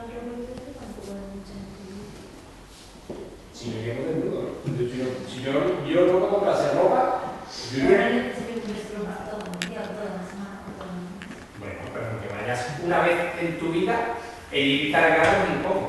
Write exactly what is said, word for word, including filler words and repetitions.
Si me quedo desnudo, ¿no? Si yo, si yo, yo no puedo comprarse ropa, yo Ahora no... necesito vestirme todo el día, toda la semana, todo el mes. Bueno, pero que vayas una vez en tu vida, el ir cargado un poco.